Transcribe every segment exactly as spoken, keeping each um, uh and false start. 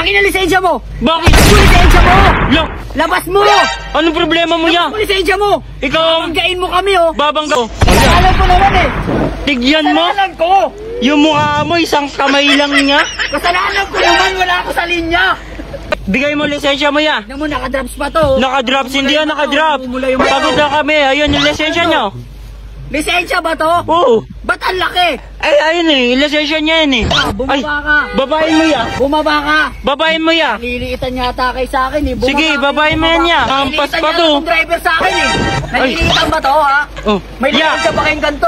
Akin na lisensya mo! Bakit? Labas mo lisensya mo! Lo, Labas mo! anong problema mo ya? Labas mo lisensya mo! Ikaw ang Babanggain mo kami oh! babangga. Kasalanan ko naman eh! Tigyan mo, Kasalanan ko! yung mukha mo isang kamay lang niya. Kasalanan ko naman! Wala ako sa linya! Bigay mo lisensya mo ya. Alam mo, nakadrops pa to. Nakadrops, hindi yan nakadrop. Namumula yung mata. Pagod na kami, ayun yung lisensya nyo. Lisensya ba to? Oo. Ba't ang laki? Ay, ayun eh, lisensya niya yan eh. Ah, bumaba Ay, ka. babayin mo ya. Bumaba ka. Babayin mo ya. Naliliitan yata kay sa akin eh. Bumaba Sige, ka, babayin mo yan bumaba ya. ka. Kampas Naliliitan pa yata to. tong driver sa akin eh. Naliliitan ba to ha? Oh, May ya. lisensya ba kayong ganito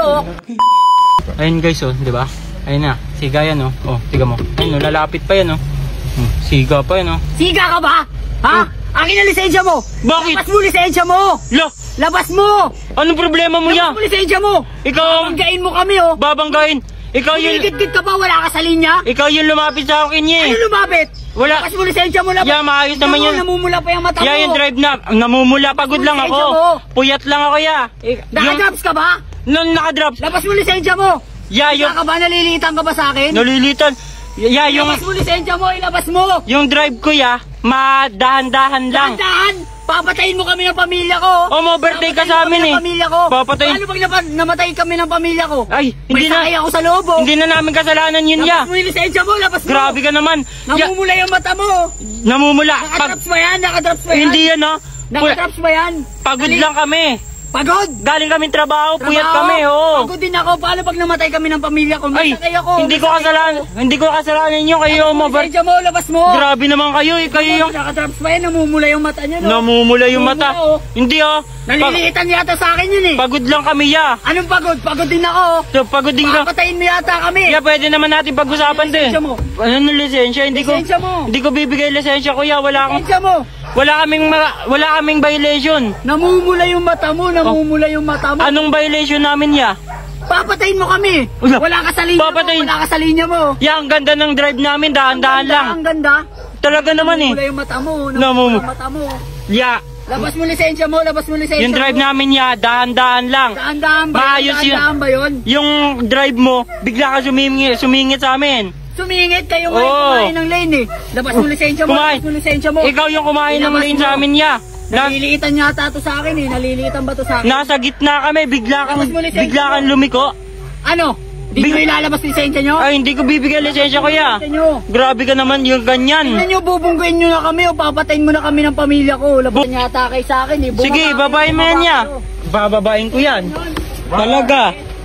oh? Ayun guys, oh, di ba? Ayun na, siga yan oh. Oh, tiga mo. Ayun, oh, lalapit pa yan oh. Hmm, siga pa yan oh. Siga ka ba? Ha? Akin na lisensya mo! Bakit? Labas mo lisensya mo! Lo, Labas mo! anong problema mo ya? Labas mo lisensya mo! Ikaw ang Babanggain mo kami oh! babanggain. Ikaw yung, Kumikit-kit ka ba? Wala ka sa linya? ikaw yung lumapit sa akin niya eh. Ano lumapit? Wala. Labas mo lisensya mo! Labas! Ya, maayos naman Namu- yun. Namumula pa yung mata mo! Ya, yung drive na, namumula, pagod lang ako. Lisensya mo. Puyat lang ako ya. Eh, yung, Nakadrops ka ba? nung nakadrops. Labas mo lisensya mo! Ya, yung, Siga ka ba? Naliliitan ka ba sa akin? nalilitan. Ya, yung, Ilabas mo lisensya mo! Ilabas mo! yung drive ko ya, madahan-dahan lang. Dahan-dahan! Papatayin mo kami ng pamilya ko! Oh, mo birthday ka sa amin Papatayin mo kami eh. ng pamilya ko! Papatayin. Paano pag napa- namatay kami ng pamilya ko? Ay, May hindi sakay na, ako sa loob oh! hindi na namin kasalanan yun ya. Labas mo yung lisensya mo! Labas mo! Grabe ka naman. Ya, Namumula yung mata mo! namumula. Pag, Nakadrops ba yan? Nakadrops ba yan? hindi yan oh. Puy- Nakadrops ba yan? Pagod Nali- lang kami. Pagod! Galing kaming trabaho, puyat Trabaho. kami, oo. Pagod din ako. Paano pag namatay kami ng pamilya ko? May Ay, sakay ako. hindi may ko sakay kasalanan, ako. hindi ko kasalanan nyo, kayo yung over. Lisensya mo! Labas mo! Grabe naman kayo, eh, kayo yung Nakadrops ba yan? Namumula yung mata niya no? namumula yung mata. Namumula, oh. Hindi oh. Pag, Naliliitan yata sa akin yun eh! pagod lang kami ya. Anong pagod? Pagod din ako! So, pagod din ka. Papatayin mo yata kami! Ya, pwede naman natin pag-usapan din. Lisensya mo. Ano ng lisensya? Hindi ko, Lisensya mo. hindi ko bibigay lisensya ko ya. Wala akong, Lisensya mo! wala kaming, ma- wala kaming violation. Namumula yung mata mo! Namumula yung mata mo! Anong violation namin ya? Papatayin mo kami! Wala. Wala ka sa linya Papatayin. mo! Wala ka sa linya mo! Ya, ang ganda ng drive namin, dahan-dahan Ang lang. ganda, Ang ganda! Talaga naman eh. Namumula yung mata mo! Namum- Namumula yung mata mo! Ya, Labas mo lisensya mo! Labas mo lisensya yung drive mo! namin ya, dahan-dahan lang. Daan-daan ba Maayos yun? yun. Daan-daan ba yun? Yung drive mo, bigla ka sumingit, sumingit sa amin. Sumingit kayo Oo. ngayon kumain ng lane eh! Labas mo lisensya mo! Kumain. Labas mo lisensya mo! Ikaw yung kumain ng Ilabas lane mo. sa amin ya. Na, Naliliitan yata to sa akin eh! Naliliitan ba to sa akin? nasa gitna kami, bigla kang, Labas mo lisensya bigla mo. kang lumiko. Ano? Di Big- nyo ilalabas lisensya nyo? Ay, hindi ko bibigay lisensya ko ya. Lisensya nyo! Grabe ka naman yung ganyan. Tingnan nyo, bubungguin nyo na kami o papatayin mo na kami ng pamilya ko. Labasan yata kay sa akin eh. Bumaba Sige, kayo, babayin mo yan bumaba ya. kayo. Bababain ko yan. Talaga.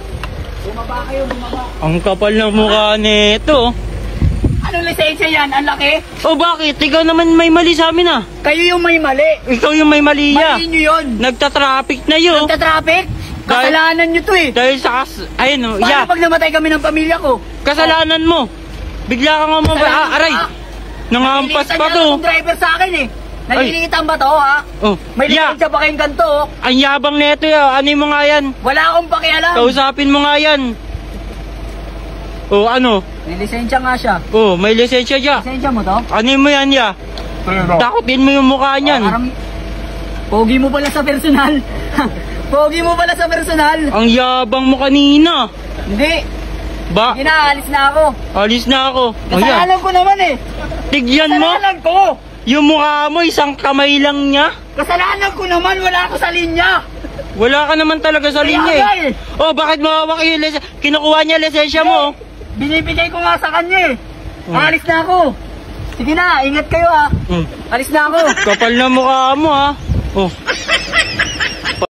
Bumaba kayo, bumaba. Ang kapal ng mukha nito. Anong lisensya yan? Ang laki? Oh, bakit? Ikaw naman may mali sa amin ah. Kayo yung may mali. Ikaw yung may mali ya. Mali nyo yun. Nagta-traffic na yun. Nagta-traffic? Dahil- Kasalanan nyo to eh. Dahil sa kas... Ayun oh, Paano ya. pag namatay kami ng pamilya ko? Kasalanan mo. Bigla ka nga mo. Kasalanan Ah, aray. ka. Nangampas Naliliitan pa yata to. tong driver sa akin eh. Naliliitan ba to ha? Oh, May ya. lisensya ba kayong ganito oh? Ang yabang neto ya. Ano mo nga yan? Wala akong pakialam. Kausapin mo nga yan. Oh, ano? May lisensya nga siya. Oh, may lisensya ya. Lisensya mo to? Ano mo yan ya? Takutin mo yung mukha niyan. Parang pogi mo pala sa personal. Pogi mo pala sa personal. Ang yabang mo kanina. Hindi. Ba? Hindi na, alis na ako. Alis na ako. Oh, yan. Kasalanan ko naman eh. Tigyan mo. Kasalanan ko. Yung mukha mo, isang kamay lang niya. Kasalanan ko naman, wala ako sa linya. Wala ka naman talaga sa Kaya linya nga eh. eh. Oh, bakit mawawak yung lisensya? Kinukuha niya lisensya mo. Binibigay ko nga sa kanya eh. Hmm. Alis na ako. Sige na, ingat kayo ha. Hmm. Alis na ako. Kapal na mukha mo ha. Oh.